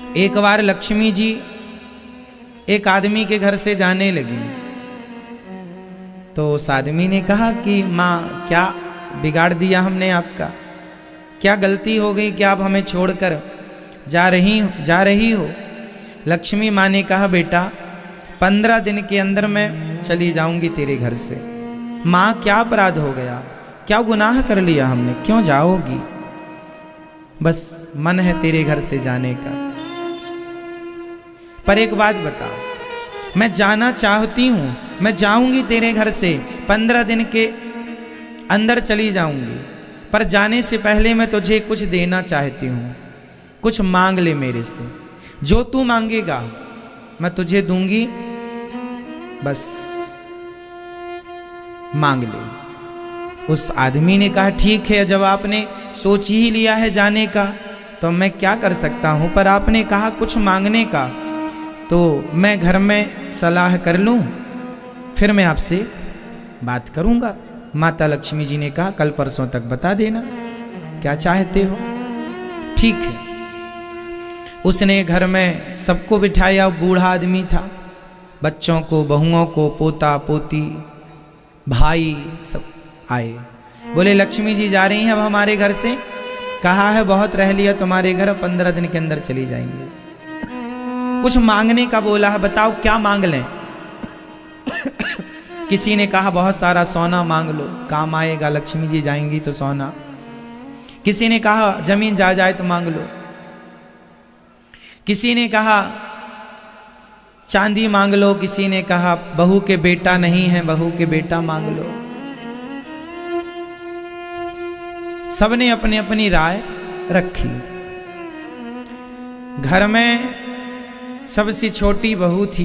एक बार लक्ष्मी जी एक आदमी के घर से जाने लगी, तो उस आदमी ने कहा कि माँ क्या बिगाड़ दिया हमने आपका, क्या गलती हो गई कि आप हमें छोड़कर जा रही हो। लक्ष्मी माँ ने कहा बेटा 15 दिन के अंदर मैं चली जाऊंगी तेरे घर से। माँ क्या अपराध हो गया, क्या गुनाह कर लिया हमने, क्यों जाओगी, बस मन है तेरे घर से जाने का। पर एक बात बताओ, मैं जाना चाहती हूं, मैं जाऊंगी तेरे घर से, 15 दिन के अंदर चली जाऊंगी, पर जाने से पहले मैं तुझे कुछ देना चाहती हूं, कुछ मांग ले मेरे से, जो तू मांगेगा मैं तुझे दूंगी, बस मांग ले। उस आदमी ने कहा ठीक है, जब आपने सोच ही लिया है जाने का तो मैं क्या कर सकता हूं, पर आपने कहा कुछ मांगने का, तो मैं घर में सलाह कर लूं, फिर मैं आपसे बात करूंगा। माता लक्ष्मी जी ने कहा कल परसों तक बता देना क्या चाहते हो। ठीक है। उसने घर में सबको बिठाया, बूढ़ा आदमी था, बच्चों को, बहुओं को, पोता पोती, भाई सब आए। बोले लक्ष्मी जी जा रही हैं अब हमारे घर से, कहा है बहुत रह लिया तुम्हारे घर, 15 दिन के अंदर चली जाएंगे। कुछ मांगने का बोला है, बताओ क्या मांग लें। किसी ने कहा बहुत सारा सोना मांग लो, काम आएगा, लक्ष्मी जी जाएंगी तो सोना। किसी ने कहा जमीन जायदाद तो मांग लो। किसी ने कहा चांदी मांग लो। किसी ने कहा बहू के बेटा नहीं है, बहू के बेटा मांग लो। सबने अपनी अपनी राय रखी। घर में सबसे छोटी बहू थी,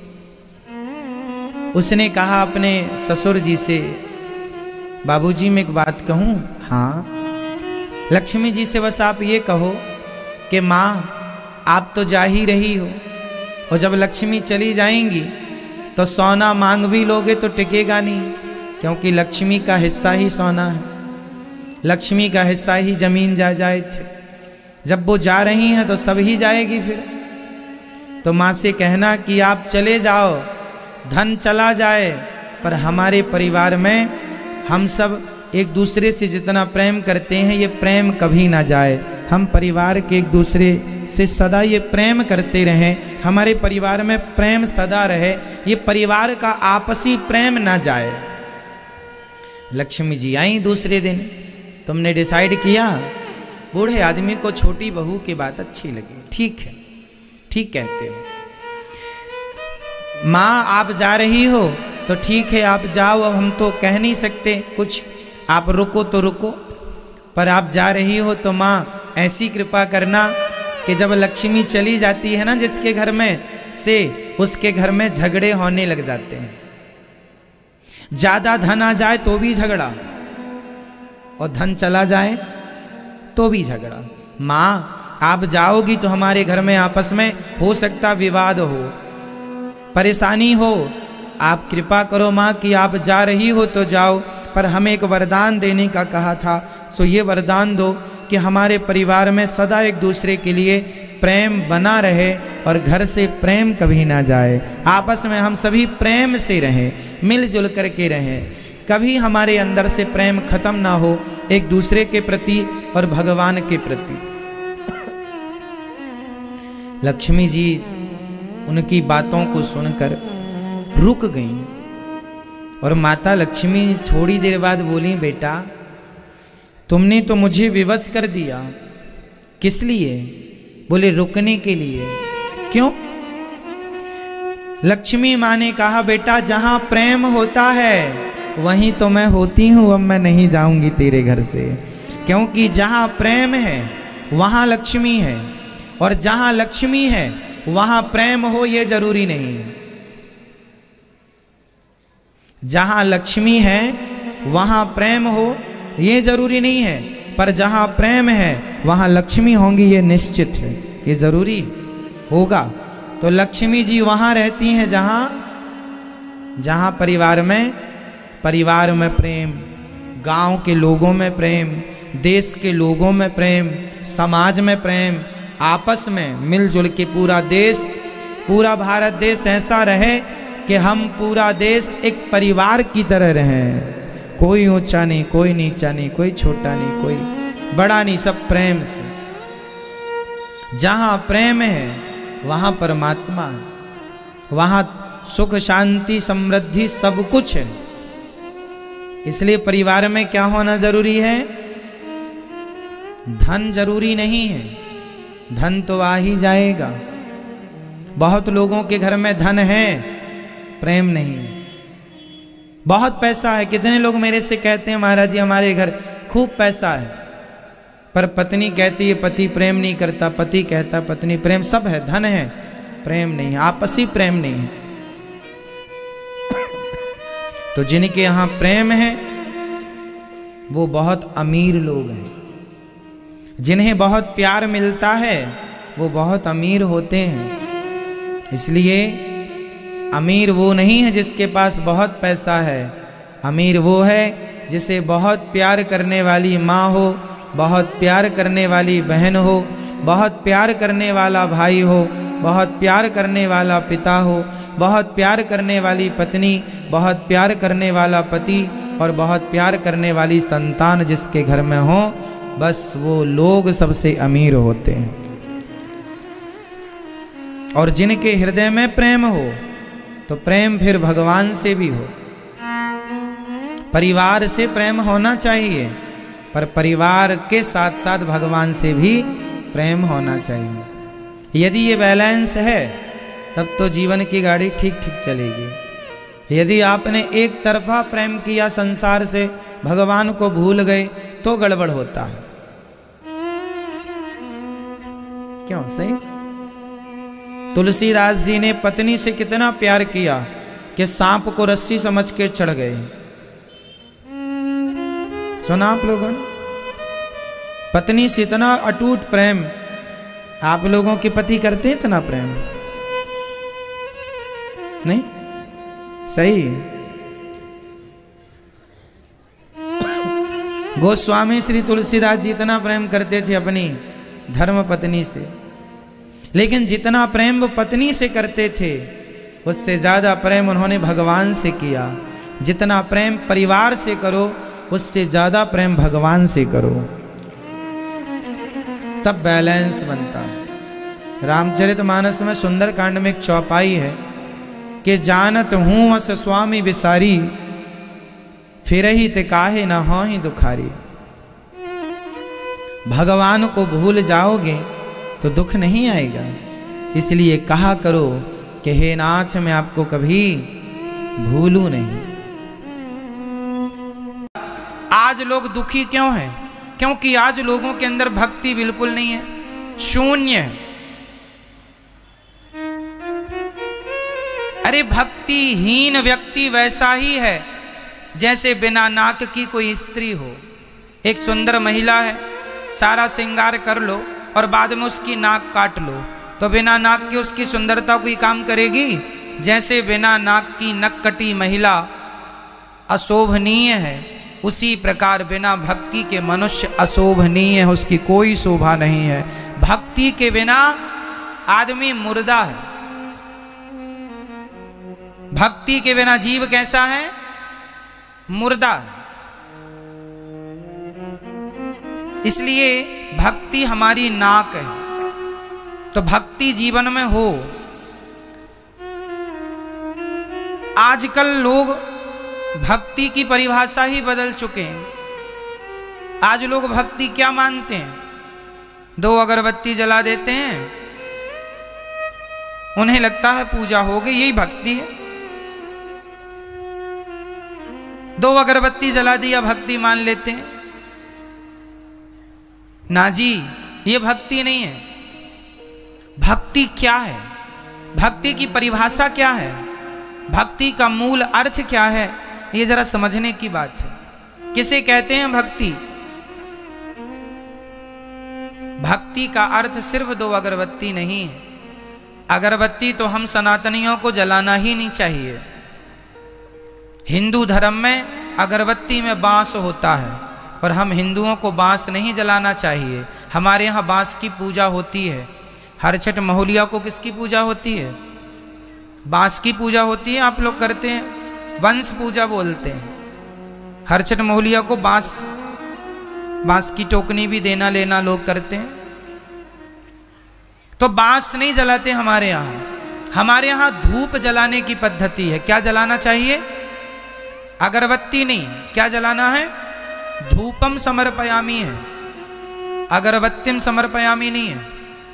उसने कहा अपने ससुर जी से, बाबूजी मैं एक बात कहूं। हाँ। लक्ष्मी जी से बस आप ये कहो कि माँ आप तो जा ही रही हो, और जब लक्ष्मी चली जाएंगी तो सोना मांग भी लोगे तो टिकेगा नहीं, क्योंकि लक्ष्मी का हिस्सा ही सोना है, लक्ष्मी का हिस्सा ही जमीन जायदाद थे। जब वो जा रही हैं तो सब ही जाएगी फिर। तो माँ से कहना कि आप चले जाओ, धन चला जाए, पर हमारे परिवार में हम सब एक दूसरे से जितना प्रेम करते हैं ये प्रेम कभी ना जाए। हम परिवार के एक दूसरे से सदा ये प्रेम करते रहें, हमारे परिवार में प्रेम सदा रहे, ये परिवार का आपसी प्रेम ना जाए। लक्ष्मी जी आई दूसरे दिन, तुमने डिसाइड किया। बूढ़े आदमी को छोटी बहू की बात अच्छी लगी। ठीक है, ठीक कहते हो माँ, आप जा रही हो तो ठीक है आप जाओ, अब हम तो कह नहीं सकते कुछ, आप रुको तो रुको, पर आप जा रही हो तो माँ ऐसी कृपा करना कि जब लक्ष्मी चली जाती है ना जिसके घर में से, उसके घर में झगड़े होने लग जाते हैं। ज्यादा धन आ जाए तो भी झगड़ा, और धन चला जाए तो भी झगड़ा। माँ आप जाओगी तो हमारे घर में आपस में हो सकता विवाद हो, परेशानी हो, आप कृपा करो माँ कि आप जा रही हो तो जाओ, पर हमें एक वरदान देने का कहा था, सो ये वरदान दो कि हमारे परिवार में सदा एक दूसरे के लिए प्रेम बना रहे और घर से प्रेम कभी ना जाए, आपस में हम सभी प्रेम से रहें, मिलजुल करके रहें, कभी हमारे अंदर से प्रेम खत्म ना हो एक दूसरे के प्रति और भगवान के प्रति। लक्ष्मी जी उनकी बातों को सुनकर रुक गईं, और माता लक्ष्मी थोड़ी देर बाद बोली बेटा तुमने तो मुझे विवश कर दिया। किस लिए? बोले रुकने के लिए। क्यों? लक्ष्मी माँ ने कहा बेटा जहां प्रेम होता है वहीं तो मैं होती हूं, अब मैं नहीं जाऊंगी तेरे घर से, क्योंकि जहां प्रेम है वहां लक्ष्मी है, और जहां लक्ष्मी है वहां प्रेम हो ये जरूरी नहीं है। जहां लक्ष्मी है वहां प्रेम हो ये जरूरी नहीं है, पर जहां प्रेम है वहां लक्ष्मी होंगी ये निश्चित है, ये जरूरी होगा। तो लक्ष्मी जी वहां रहती हैं जहां परिवार में प्रेम, गांव के लोगों में प्रेम, देश के लोगों में प्रेम, समाज में प्रेम, आपस में मिलजुल के पूरा देश, पूरा भारत देश ऐसा रहे कि हम पूरा देश एक परिवार की तरह रहें। कोई ऊंचा नहीं, कोई नीचा नहीं, कोई छोटा नहीं, कोई बड़ा नहीं, सब प्रेम से। जहाँ प्रेम है वहाँ परमात्मा है, वहाँ सुख शांति समृद्धि सब कुछ है। इसलिए परिवार में क्या होना जरूरी है? धन जरूरी नहीं है, धन तो आ ही जाएगा। बहुत लोगों के घर में धन है, प्रेम नहीं है। बहुत पैसा है, कितने लोग मेरे से कहते हैं महाराज जी हमारे घर खूब पैसा है, पर पत्नी कहती है पति प्रेम नहीं करता, पति कहता पत्नी प्रेम, सब है, धन है, प्रेम नहीं है, आपसी प्रेम नहीं है। तो जिनके यहाँ प्रेम है वो बहुत अमीर लोग हैं, जिन्हें बहुत प्यार मिलता है वो बहुत अमीर होते हैं। इसलिए अमीर वो नहीं है जिसके पास बहुत पैसा है, अमीर वो है जिसे बहुत प्यार करने वाली माँ हो, बहुत प्यार करने वाली बहन हो, बहुत प्यार करने वाला भाई हो, बहुत प्यार करने वाला पिता हो, बहुत प्यार करने वाली पत्नी, बहुत प्यार करने वाला पति और बहुत प्यार करने वाली संतान जिसके घर में हो, बस वो लोग सबसे अमीर होते हैं। और जिनके हृदय में प्रेम हो तो प्रेम फिर भगवान से भी हो। परिवार से प्रेम होना चाहिए, पर परिवार के साथ साथ भगवान से भी प्रेम होना चाहिए। यदि ये बैलेंस है तब तो जीवन की गाड़ी ठीक ठीक चलेगी। यदि आपने एक तरफा प्रेम किया संसार से, भगवान को भूल गए, तो गड़बड़ होता है। क्यों? सही। तुलसीदास जी ने पत्नी से कितना प्यार किया कि सांप को रस्सी समझ के चढ़ गए। सुना आप लोगों ने? पत्नी से इतना अटूट प्रेम। आप लोगों के पति करते हैं इतना प्रेम? नहीं? सही। गोस्वामी श्री तुलसीदास जी इतना प्रेम करते थे अपनी धर्म पत्नी से, लेकिन जितना प्रेम वो पत्नी से करते थे उससे ज्यादा प्रेम उन्होंने भगवान से किया। जितना प्रेम परिवार से करो उससे ज्यादा प्रेम भगवान से करो, तब बैलेंस बनता है। रामचरितमानस में सुंदरकांड में एक चौपाई है कि जानत हूं अस स्वामी विसारी, फिर ही ते काहे न हो ही दुखारी। भगवान को भूल जाओगे तो दुख नहीं आएगा, इसलिए कहा करो कि हे नाथ मैं आपको कभी भूलूं नहीं। आज लोग दुखी क्यों हैं? क्योंकि आज लोगों के अंदर भक्ति बिल्कुल नहीं है, शून्य है। अरे भक्तिहीन व्यक्ति वैसा ही है जैसे बिना नाक की कोई स्त्री हो। एक सुंदर महिला है, सारा श्रृंगार कर लो और बाद में उसकी नाक काट लो, तो बिना नाक के उसकी सुंदरता कोई काम करेगी? जैसे बिना नाक की नक्कटी महिला अशोभनीय है, उसी प्रकार बिना भक्ति के मनुष्य अशोभनीय है, उसकी कोई शोभा नहीं है। भक्ति के बिना आदमी मुर्दा है। भक्ति के बिना जीव कैसा है? मुर्दा है। इसलिए भक्ति हमारी नाक है, तो भक्ति जीवन में हो। आजकल लोग भक्ति की परिभाषा ही बदल चुके हैं। आज लोग भक्ति क्या मानते हैं? 2 अगरबत्ती जला देते हैं, उन्हें लगता है पूजा हो गई, यही भक्ति है। 2 अगरबत्ती जला दिया भक्ति मान लेते हैं। ना जी, ये भक्ति नहीं है। भक्ति क्या है? भक्ति की परिभाषा क्या है? भक्ति का मूल अर्थ क्या है? ये जरा समझने की बात है। किसे कहते हैं भक्ति? भक्ति का अर्थ सिर्फ 2 अगरबत्ती नहीं है। अगरबत्ती तो हम सनातनियों को जलाना ही नहीं चाहिए। हिंदू धर्म में अगरबत्ती में बांस होता है, पर हम हिंदुओं को बांस नहीं जलाना चाहिए। हमारे यहाँ बांस की पूजा होती है। हर छठ महुलिया को किसकी पूजा होती है? बांस की पूजा होती है। आप लोग करते हैं, वंश पूजा बोलते हैं। हर छठ महुलिया को बांस की टोकनी भी देना लेना लोग करते हैं। तो बांस नहीं जलाते हमारे यहाँ। हमारे यहाँ धूप जलाने की पद्धति है। क्या जलाना चाहिए? अगरबत्ती नहीं, क्या जलाना है? धूपम समर्पयामी है, अगरबत्तिम समर्पयामी नहीं है।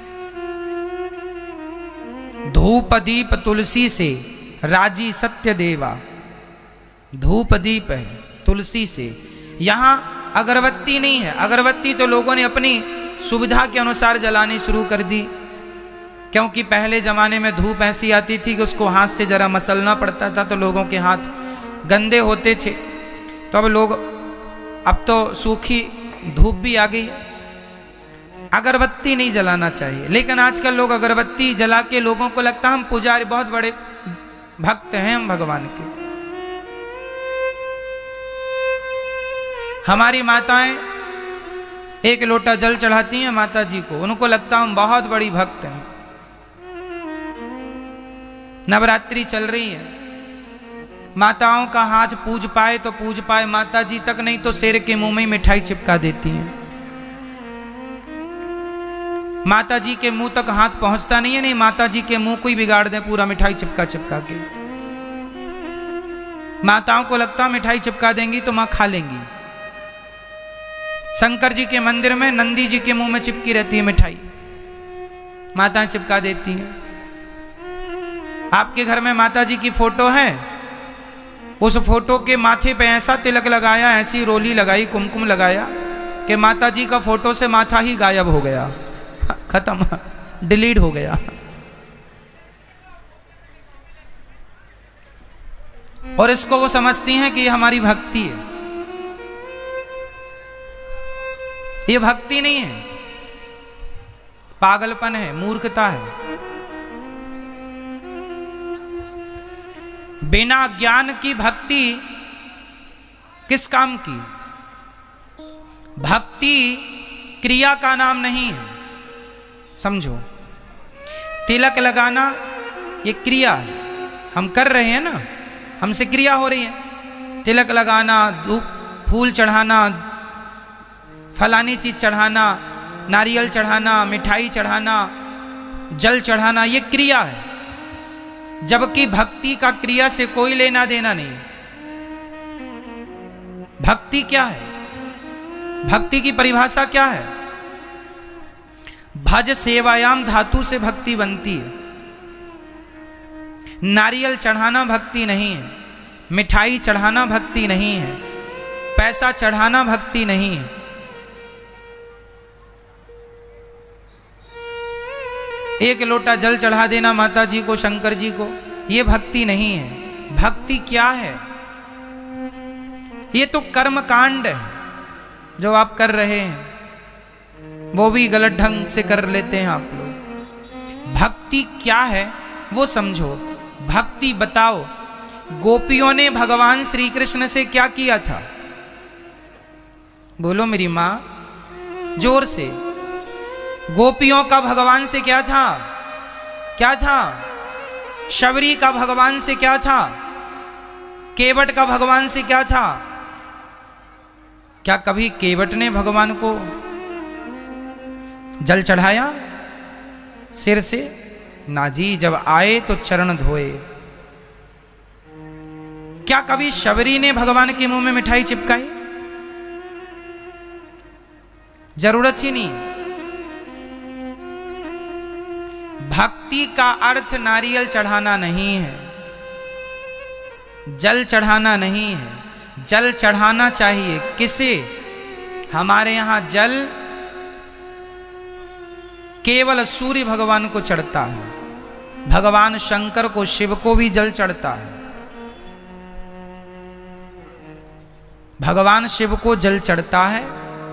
धूप दीप तुलसी से राजी सत्य देवा, धूप दीप है तुलसी से। यहां अगरबत्ती नहीं है। अगरबत्ती तो लोगों ने अपनी सुविधा के अनुसार जलानी शुरू कर दी, क्योंकि पहले जमाने में धूप ऐसी आती थी कि उसको हाथ से जरा मसलना पड़ता था, तो लोगों के हाथ गंदे होते थे। तो अब तो सूखी धूप भी आ गई। अगरबत्ती नहीं जलाना चाहिए। लेकिन आजकल लोग अगरबत्ती जला के लोगों को लगता है हम पुजारी, बहुत बड़े भक्त हैं हम भगवान के। हमारी माताएं एक लोटा जल चढ़ाती हैं माता जी को, उनको लगता हम बहुत बड़ी भक्त हैं। नवरात्रि चल रही है, माताओं का हाथ पूज पाए तो पूज पाए, माता जी तक नहीं तो शेर के मुंह में मिठाई चिपका देती हैं। माता जी के मुंह तक हाथ पहुंचता नहीं है, नहीं माता जी के मुंह को ही बिगाड़ दे पूरा मिठाई चिपका चिपका के। माताओं को लगता मिठाई चिपका देंगी तो मां खा लेंगी। शंकर जी के मंदिर में नंदी जी के मुंह में चिपकी रहती है मिठाई, माताएं चिपका देती हैं। आपके घर में माता जी की फोटो है, उस फोटो के माथे पे ऐसा तिलक लगाया, ऐसी रोली लगाई, कुमकुम लगाया कि माता जी का फोटो से माथा ही गायब हो गया, खत्म, डिलीट हो गया। और इसको वो समझती हैं कि ये हमारी भक्ति है। ये भक्ति नहीं है, पागलपन है, मूर्खता है। बिना ज्ञान की भक्ति किस काम की? भक्ति क्रिया का नाम नहीं है, समझो। तिलक लगाना ये क्रिया है, हम कर रहे हैं ना, हमसे क्रिया हो रही है। तिलक लगाना, धूप फूल चढ़ाना, फलानी चीज चढ़ाना, नारियल चढ़ाना, मिठाई चढ़ाना, जल चढ़ाना, ये क्रिया है। जबकि भक्ति का क्रिया से कोई लेना देना नहीं। भक्ति क्या है? भक्ति की परिभाषा क्या है? भज सेवायाम धातु से भक्ति बनती है। नारियल चढ़ाना भक्ति नहीं है, मिठाई चढ़ाना भक्ति नहीं है, पैसा चढ़ाना भक्ति नहीं है। एक लोटा जल चढ़ा देना माता जी को, शंकर जी को, ये भक्ति नहीं है। भक्ति क्या है? ये तो कर्म कांड है जो आप कर रहे हैं, वो भी गलत ढंग से कर लेते हैं आप लोग। भक्ति क्या है वो समझो। भक्ति बताओ, गोपियों ने भगवान श्री कृष्ण से क्या किया था? बोलो मेरी मां, जोर से। गोपियों का भगवान से क्या था? क्या था? शबरी का भगवान से क्या था? केवट का भगवान से क्या था? क्या कभी केवट ने भगवान को जल चढ़ाया सिर से? ना जी, जब आए तो चरण धोए। क्या कभी शबरी ने भगवान के मुंह में मिठाई चिपकाई? जरूरत ही नहीं। भक्ति का अर्थ नारियल चढ़ाना नहीं है, जल चढ़ाना नहीं है। जल चढ़ाना चाहिए किसे? हमारे यहां जल केवल सूर्य भगवान को चढ़ता है, भगवान शंकर को, शिव को भी जल चढ़ता है। भगवान शिव को जल चढ़ता है,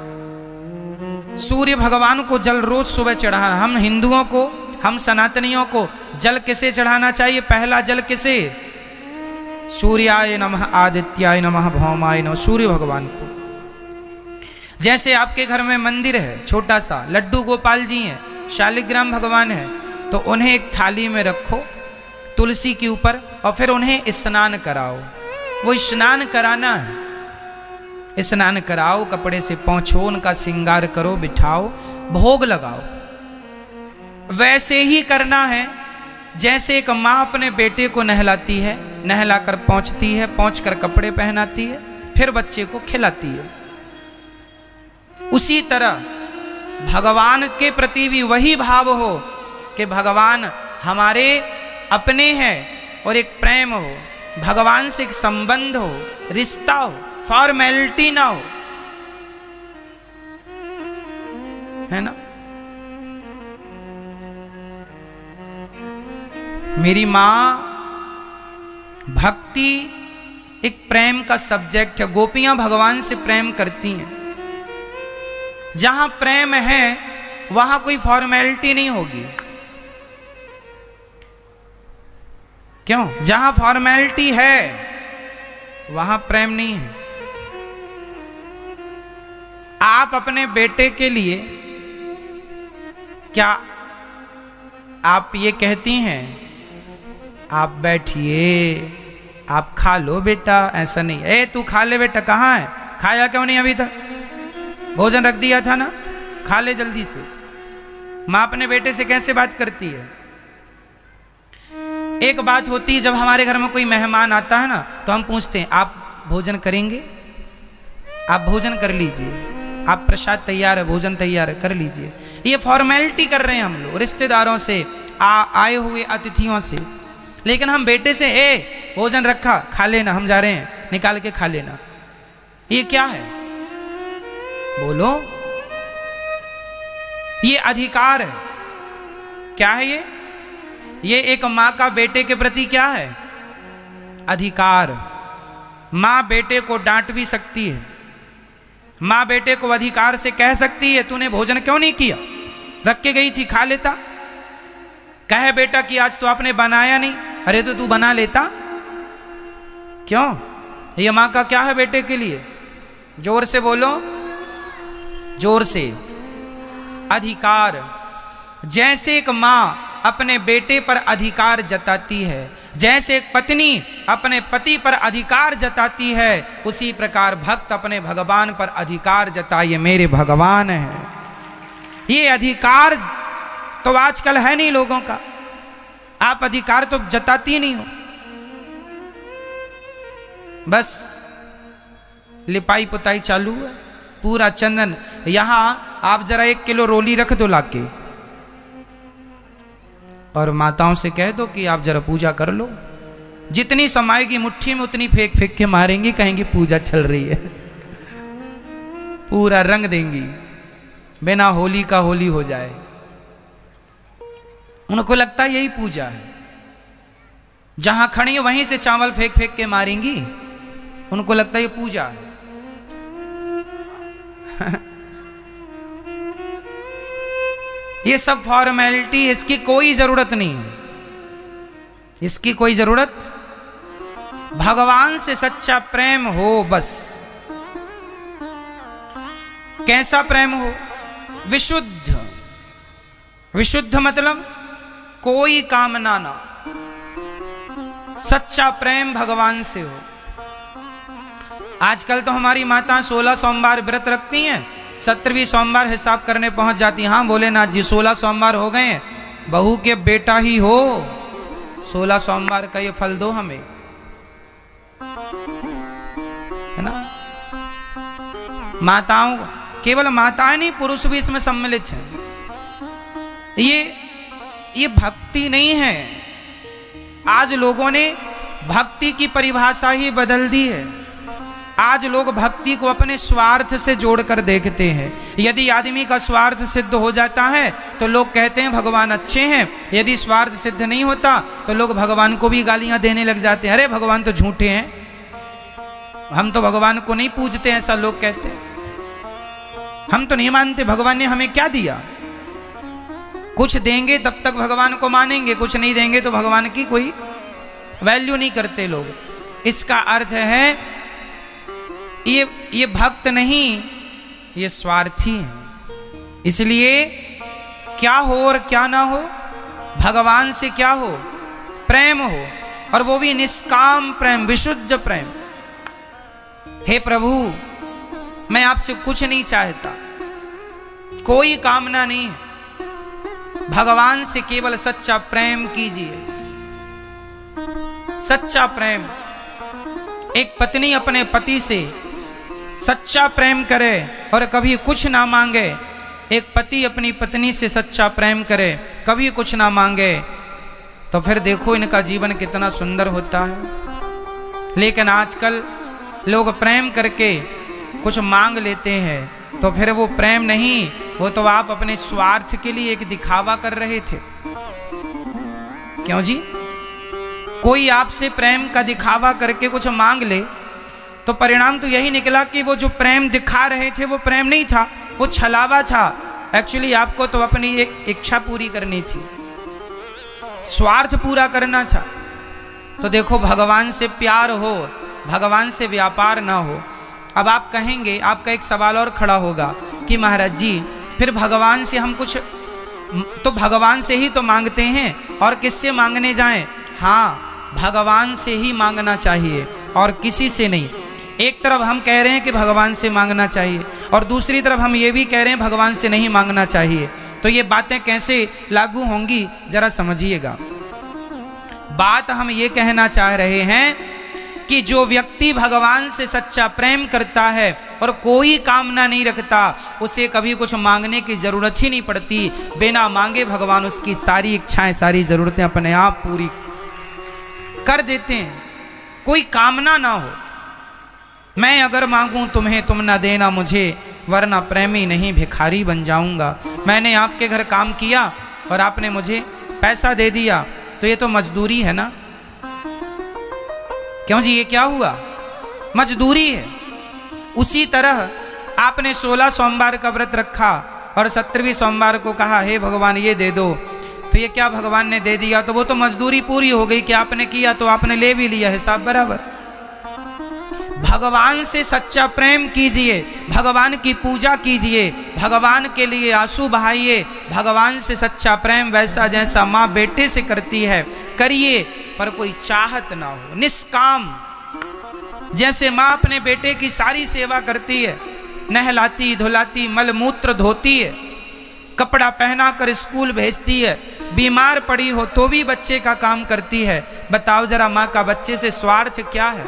सूर्य भगवान को जल रोज सुबह चढ़ाना। हम हिंदुओं को, हम सनातनियों को जल किसे चढ़ाना चाहिए? पहला जल किसे? सूर्याय नमः, आदित्याय नमः, भौमाय नमः, सूर्य भगवान को। जैसे आपके घर में मंदिर है छोटा सा, लड्डू गोपाल जी हैं, शालिग्राम भगवान है, तो उन्हें एक थाली में रखो तुलसी के ऊपर और फिर उन्हें स्नान कराओ। वो स्नान कराना है, स्नान कराओ, कपड़े से पोंछो, उनका श्रृंगार करो, बिठाओ, भोग लगाओ। वैसे ही करना है जैसे एक माँ अपने बेटे को नहलाती है, नहलाकर पोंछती है, पोंछकर कपड़े पहनाती है, फिर बच्चे को खिलाती है। उसी तरह भगवान के प्रति भी वही भाव हो कि भगवान हमारे अपने हैं और एक प्रेम हो, भगवान से एक संबंध हो, रिश्ता हो, फॉर्मेलिटी ना हो, है ना। मेरी मां भक्ति एक प्रेम का सब्जेक्ट है। गोपियां भगवान से प्रेम करती हैं। जहां प्रेम है वहां कोई फॉर्मेलिटी नहीं होगी। क्यों? जहां फॉर्मेलिटी है वहां प्रेम नहीं है। आप अपने बेटे के लिए क्या आप ये कहती हैं आप बैठिए, आप खा लो बेटा? ऐसा नहीं। ए तू खा ले बेटा, कहाँ है? खाया क्यों नहीं अभी तक? भोजन रख दिया था ना, खा ले जल्दी से। माँ अपने बेटे से कैसे बात करती है? एक बात होती है जब हमारे घर में कोई मेहमान आता है ना तो हम पूछते हैं आप भोजन करेंगे? आप भोजन कर लीजिए, आप प्रसाद तैयार है, भोजन तैयार है, कर लीजिए। ये फॉर्मेलिटी कर रहे हैं हम लोग रिश्तेदारों से, आए हुए अतिथियों से। लेकिन हम बेटे से भोजन रखा, खा लेना, हम जा रहे हैं, निकाल के खा लेना। ये क्या है? बोलो। ये अधिकार है। क्या है ये? ये एक मां का बेटे के प्रति क्या है? अधिकार। मां बेटे को डांट भी सकती है। मां बेटे को अधिकार से कह सकती है तूने भोजन क्यों नहीं किया? रख के गई थी, खा लेता। कहे बेटा कि आज तो आपने बनाया नहीं, अरे तो तू बना लेता। क्यों? ये मां का क्या है बेटे के लिए? जोर से बोलो, जोर से। अधिकार। जैसे एक मां अपने बेटे पर अधिकार जताती है, जैसे एक पत्नी अपने पति पर अधिकार जताती है, उसी प्रकार भक्त अपने भगवान पर अधिकार जताइए। मेरे भगवान है। ये अधिकार तो आजकल है नहीं लोगों का। आप अधिकार तो जताती नहीं हो, बस लिपाई पुताई चालू है, पूरा चंदन। यहां आप जरा 1 किलो रोली रख दो लाके और माताओं से कह दो कि आप जरा पूजा कर लो। जितनी समाएगी मुट्ठी में उतनी फेंक फेंक के मारेंगी, कहेंगी पूजा चल रही है। पूरा रंग देंगी, बिना होली का होली हो जाए। उनको लगता है यही पूजा है। जहां खड़ी है वहीं से चावल फेंक फेंक के मारेंगी, उनको लगता है ये पूजा है। ये सब फॉर्मेलिटी, इसकी कोई जरूरत नहीं है, इसकी कोई जरूरत। भगवान से सच्चा प्रेम हो बस। कैसा प्रेम हो? विशुद्ध। विशुद्ध मतलब कोई कामना ना, सच्चा प्रेम भगवान से हो। आजकल तो हमारी माता 16 सोमवार व्रत रखती हैं, 17वीं सोमवार हिसाब करने पहुंच जाती। हाँ भोलेनाथ जी 16 सोमवार हो गए, बहू के बेटा ही हो, 16 सोमवार का ये फल दो हमें, है ना। माताओं, केवल माताएं नहीं, पुरुष भी इसमें सम्मिलित हैं। ये भक्ति नहीं है। आज लोगों ने भक्ति की परिभाषा ही बदल दी है। आज लोग भक्ति को अपने स्वार्थ से जोड़कर देखते हैं। यदि आदमी का स्वार्थ सिद्ध हो जाता है तो लोग कहते हैं भगवान अच्छे हैं, यदि स्वार्थ सिद्ध नहीं होता तो लोग भगवान को भी गालियां देने लग जाते हैं। अरे भगवान तो झूठे हैं, हम तो भगवान को नहीं पूजते, ऐसा लोग कहते हैं। हम तो नहीं मानते, भगवान ने हमें क्या दिया? कुछ देंगे तब तक भगवान को मानेंगे, कुछ नहीं देंगे तो भगवान की कोई वैल्यू नहीं करते लोग। इसका अर्थ है ये भक्त नहीं, ये स्वार्थी हैं। इसलिए क्या हो और क्या ना हो, भगवान से क्या हो, प्रेम हो, और वो भी निष्काम प्रेम, विशुद्ध प्रेम। हे प्रभु, मैं आपसे कुछ नहीं चाहता, कोई कामना नहीं है, भगवान से केवल सच्चा प्रेम कीजिए। सच्चा प्रेम, एक पत्नी अपने पति से सच्चा प्रेम करे और कभी कुछ ना मांगे, एक पति अपनी पत्नी से सच्चा प्रेम करे, कभी कुछ ना मांगे, तो फिर देखो इनका जीवन कितना सुंदर होता है। लेकिन आजकल लोग प्रेम करके कुछ मांग लेते हैं, तो फिर वो प्रेम नहीं, वो तो आप अपने स्वार्थ के लिए एक दिखावा कर रहे थे। क्यों जी? कोई आपसे प्रेम का दिखावा करके कुछ मांग ले, तो परिणाम तो यही निकला कि वो जो प्रेम दिखा रहे थे वो प्रेम नहीं था, वो छलावा था। एक्चुअली आपको तो अपनी एक इच्छा पूरी करनी थी, स्वार्थ पूरा करना था। तो देखो, भगवान से प्यार हो, भगवान से व्यापार ना हो। अब आप कहेंगे, आपका एक सवाल और खड़ा होगा कि महाराज जी, फिर भगवान से हम कुछ तो भगवान से ही तो मांगते हैं, और किससे मांगने जाएं? हाँ, भगवान से ही मांगना चाहिए और किसी से नहीं। एक तरफ हम कह रहे हैं कि भगवान से मांगना चाहिए, और दूसरी तरफ हम ये भी कह रहे हैं भगवान से नहीं मांगना चाहिए। तो ये बातें कैसे लागू होंगी, जरा समझिएगा। बात हम ये कहना चाह रहे हैं कि जो व्यक्ति भगवान से सच्चा प्रेम करता है और कोई कामना नहीं रखता, उसे कभी कुछ मांगने की जरूरत ही नहीं पड़ती। बिना मांगे भगवान उसकी सारी इच्छाएं, सारी जरूरतें अपने आप पूरी कर देते हैं, कोई कामना ना हो। मैं अगर मांगूं तुम्हें, तुम ना देना मुझे, वरना प्रेमी नहीं भिखारी बन जाऊंगा। मैंने आपके घर काम किया और आपने मुझे पैसा दे दिया, तो ये तो मजदूरी है ना। क्यों जी, ये क्या हुआ? मजदूरी है। उसी तरह आपने 16 सोमवार का व्रत रखा और 17वीं सोमवार को कहा हे भगवान ये दे दो, तो ये क्या भगवान ने दे दिया, तो वो तो मजदूरी पूरी हो गई कि आपने किया तो आपने ले भी लिया, हिसाब बराबर। भगवान से सच्चा प्रेम कीजिए, भगवान की पूजा कीजिए, भगवान के लिए आंसू बहाइए। भगवान से सच्चा प्रेम वैसा जैसा माँ बेटे से करती है करिए, पर कोई चाहत ना हो, निष्काम। जैसे माँ अपने बेटे की सारी सेवा करती है, नहलाती धुलाती, मल मूत्र धोती है, कपड़ा पहना कर स्कूल भेजती है, बीमार पड़ी हो तो भी बच्चे का काम करती है। बताओ जरा, माँ का बच्चे से स्वार्थ क्या है?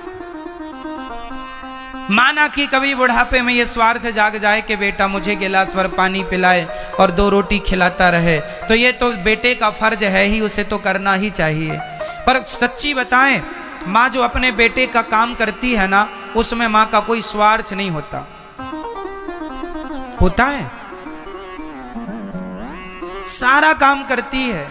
माना कि कभी बुढ़ापे में ये स्वार्थ जाग जाए कि बेटा मुझे गिलास भर पानी पिलाए और 2 रोटी खिलाता रहे, तो ये तो बेटे का फर्ज है ही, उसे तो करना ही चाहिए। पर सच्ची बताएं, माँ जो अपने बेटे का काम करती है ना, उसमें माँ का कोई स्वार्थ नहीं होता। होता है? सारा काम करती है।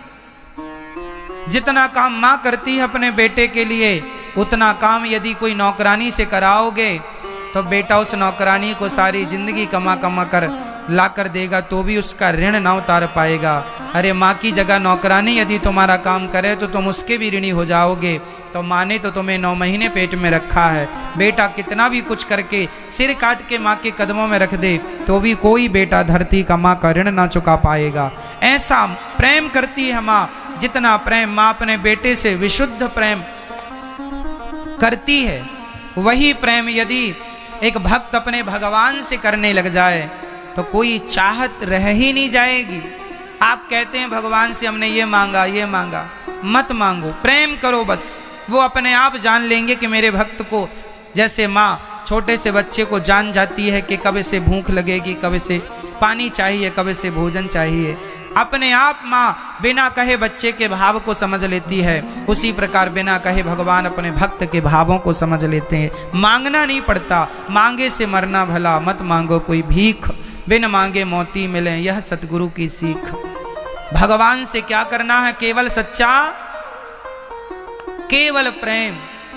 जितना काम माँ करती है अपने बेटे के लिए, उतना काम यदि कोई नौकरानी से कराओगे तो बेटा उस नौकरानी को सारी जिंदगी कमा कमा कर ला कर देगा, तो भी उसका ऋण ना उतार पाएगा। अरे माँ की जगह नौकरानी यदि तुम्हारा काम करे तो तुम उसके भी ऋणी हो जाओगे। तो माँ ने तो तुम्हें 9 महीने पेट में रखा है, बेटा कितना भी कुछ करके सिर काट के माँ के कदमों में रख दे तो भी कोई बेटा धरती का माँ का ऋण ना चुका पाएगा। ऐसा प्रेम करती है माँ, जितना प्रेम माँ अपने बेटे से विशुद्ध प्रेम करती है, वही प्रेम यदि एक भक्त अपने भगवान से करने लग जाए तो कोई चाहत रह ही नहीं जाएगी। आप कहते हैं भगवान से हमने ये मांगा ये मांगा, मत मांगो, प्रेम करो बस। वो अपने आप जान लेंगे कि मेरे भक्त को, जैसे माँ छोटे से बच्चे को जान जाती है कि कब से भूख लगेगी, कब से पानी चाहिए, कब से भोजन चाहिए, अपने आप माँ बिना कहे बच्चे के भाव को समझ लेती है। उसी प्रकार बिना कहे भगवान अपने भक्त के भावों को समझ लेते हैं। मांगना नहीं पड़ता, मांगे से मरना भला, मत मांगो कोई भीख, बिन मांगे मोती मिले, यह सतगुरु की सीख। भगवान से क्या करना है? केवल सच्चा, केवल प्रेम।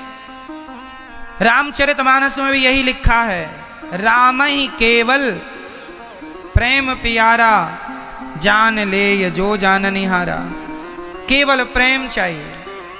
रामचरितमानस में भी यही लिखा है, राम ही केवल प्रेम प्यारा, जान ले ये जो जान निहारा। केवल प्रेम चाहिए।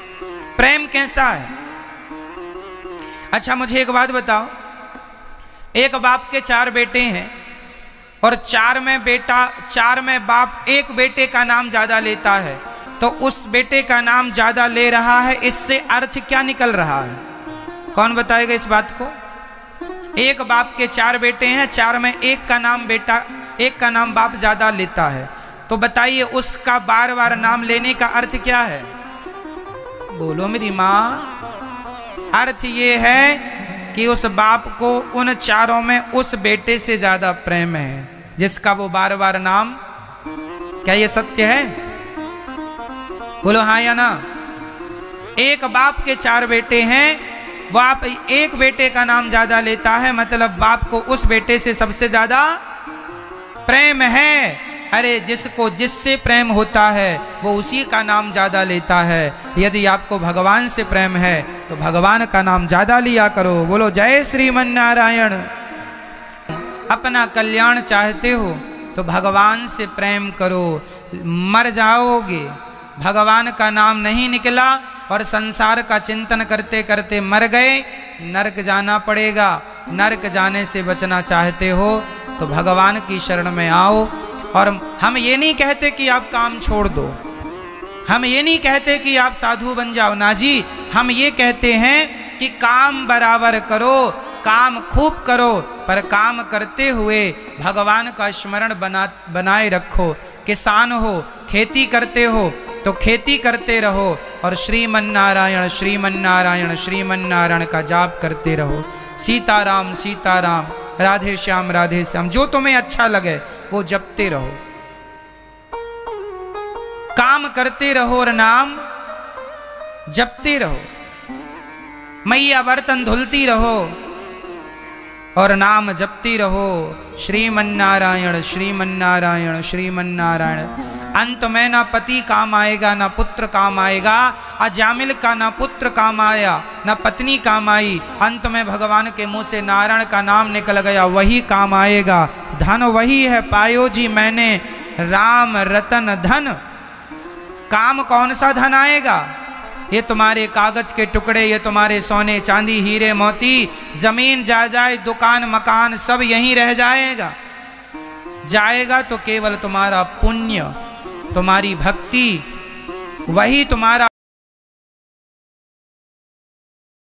प्रेम कैसा है? अच्छा मुझे एक बात बताओ, एक बाप के 4 बेटे हैं और 4 में बाप एक बेटे का नाम ज्यादा लेता है, तो उस बेटे का नाम ज्यादा ले रहा है, इससे अर्थ क्या निकल रहा है? कौन बताएगा इस बात को? एक बाप के 4 बेटे हैं, 4 में एक का नाम बाप ज्यादा लेता है, तो बताइए उसका बार बार नाम लेने का अर्थ क्या है? बोलो मेरी माँ। अर्थ ये है कि उस बाप को उन 4 में उस बेटे से ज्यादा प्रेम है जिसका वो बार बार नाम। क्या ये सत्य है? बोलो हाँ या ना। एक बाप के 4 बेटे हैं, बाप एक बेटे का नाम ज्यादा लेता है, मतलब बाप को उस बेटे से सबसे ज्यादा प्रेम है। अरे जिसको जिससे प्रेम होता है वो उसी का नाम ज्यादा लेता है। यदि आपको भगवान से प्रेम है तो भगवान का नाम ज्यादा लिया करो। बोलो जय श्रीमन नारायण। अपना कल्याण चाहते हो तो भगवान से प्रेम करो। मर जाओगे, भगवान का नाम नहीं निकला और संसार का चिंतन करते करते मर गए, नरक जाना पड़ेगा। नरक जाने से बचना चाहते हो तो भगवान की शरण में आओ। और हम ये नहीं कहते कि आप काम छोड़ दो, हम ये नहीं कहते कि आप साधु बन जाओ, ना जी। हम ये कहते हैं कि काम बराबर करो, काम खूब करो, पर काम करते हुए भगवान का स्मरण बनाए रखो। किसान हो, खेती करते हो तो खेती करते रहो और श्रीमन नारायण श्रीमन नारायण श्रीमन नारायण का जाप करते रहो। सीताराम सीताराम, राधे श्याम राधे श्याम, जो तुम्हें अच्छा लगे वो जपते रहो। काम करते रहो और नाम जपते रहो। मैया बर्तन धुलती रहो और नाम जपती रहो। श्रीमन नारायण श्रीमन नारायण श्रीमन नारायण। अंत में ना पति काम आएगा, ना पुत्र काम आएगा। अजामिल का ना पुत्र काम आया, ना पत्नी काम आई। अंत में भगवान के मुंह से नारायण का नाम निकल गया, वही काम आएगा। धन वही है पायो जी मैंने, राम रतन धन। काम कौन सा धन आएगा? ये तुम्हारे कागज के टुकड़े, ये तुम्हारे सोने चांदी हीरे मोती, जमीन जायदाद दुकान मकान सब यहीं रह जाएगा। जाएगा तो केवल तुम्हारा पुण्य, तुम्हारी भक्ति, वही तुम्हारा